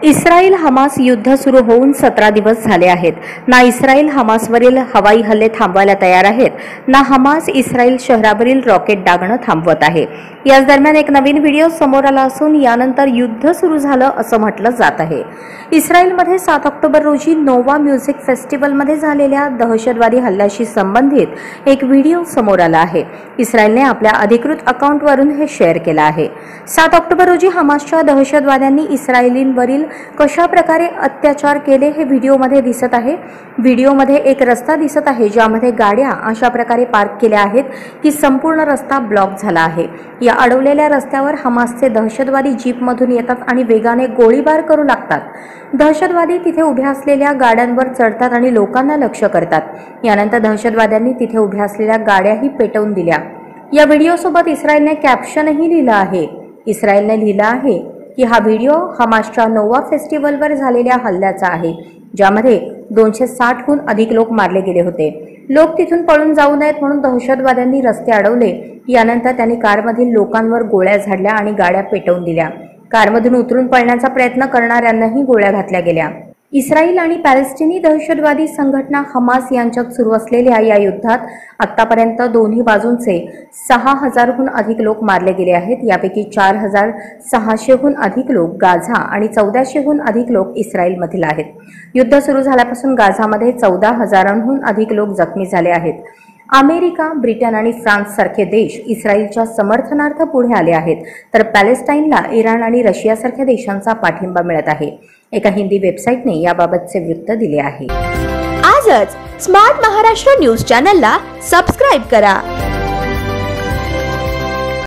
Israel Hamas युद्ध सुरू होऊन 17 दिवस झाले आहेत। ना इस्रायल हमासवरील हवाई हल्ले थांबवायला तयार आहेत, ना हमास इस्रायल शहरावरील रॉकेट डागणं थांबवत आहे। याच दरम्यान एक नवीन व्हिडिओ समोर आला असून यानंतर युद्ध सुरू झालं असं म्हटलं जात आहे। इस्रायलमध्ये 7 ऑक्टोबर रोजी नोवा म्युझिक फेस्टिवलमध्ये झालेल्या दहशतवादी हल्ल्याशी संबंधित एक व्हिडिओ समोर आला आहे। इस्रायलने आपल्या अधिकृत अकाउंटवरून हे शेअर केलं आहे। 7 ऑक्टोबर रोजी हमासच्या दहशतवाद्यांनी इस्रायलींवरील कशा प्रकारे अत्याचार केले हे व्हिडिओमध्ये दिसत आहे। व्हिडिओमध्ये एक रस्ता दिसत आहे ज्यामध्ये गाड्या अशा प्रकारे पार्क केल्या आहेत की संपूर्ण रस्ता ब्लॉक झाला आहे। या अडवलेल्या रस्त्यावर हमासचे दहशतवादी जीपमधून येतात आणि वेगाने गोळीबार करू लागतात। दहशतवादी तिथे उभ्या असलेल्या गाड्यांवर चढतात आणि लोकांना लक्ष्य करतात। यानंतर दहशतवाद्यांनी तिथे उभ्या असलेल्या गाड्याही पेटवून दिल्या। या व्हिडिओसोबत इस्रायलने कॅप्शनही लिहिलं आहे। इस्रायलने लिहिलं आहे की हा व्हिडिओ हमासच्या नोवा फेस्टिवलवर झालेल्या हल्ल्याचा आहे, ज्यामध्ये 260हून अधिक लोक मारले गेले होते। लोक तिथून पळून जाऊ नयेत म्हणून दहशतवाद्यांनी रस्ते अडवले। यानंतर त्यांनी कारमधील लोकांवर गोळ्या झाडल्या आणि गाड्या पेटवून दिल्या। कारमधून उतरून पळण्याचा प्रयत्न करणाऱ्यांनाही गोळ्या घातल्या गेल्या। इस्रायल आणि पॅलेस्टिनी दहशतवादी संघटना हमास यांच्यात सुरू असलेल्या या युद्धात आतापर्यंत दोन्ही बाजूंचे 6000हून अधिक लोक मारले गेले आहेत। यापैकी 4600हून अधिक लोक गाझा आणि 1400हून अधिक लोक इस्रायलमधील आहेत। युद्ध सुरू झाल्यापासून गाझामध्ये 14000हून अधिक लोक जखमी झाले आहेत। अमेरिका, ब्रिटन आणि फ्रान्स सारखे देश इस्रायलच्या समर्थनार्थ पुढे आले आहेत, तर पॅलेस्टाईनला इराण आणि रशियासारख्या देशांचा पाठिंबा मिळत आहे। एका हिंदी वेबसाईटने याबाबतचे वृत्त दिले आहे। आजच स्मार्ट महाराष्ट्र न्यूज चॅनलला सबस्क्राइब करा।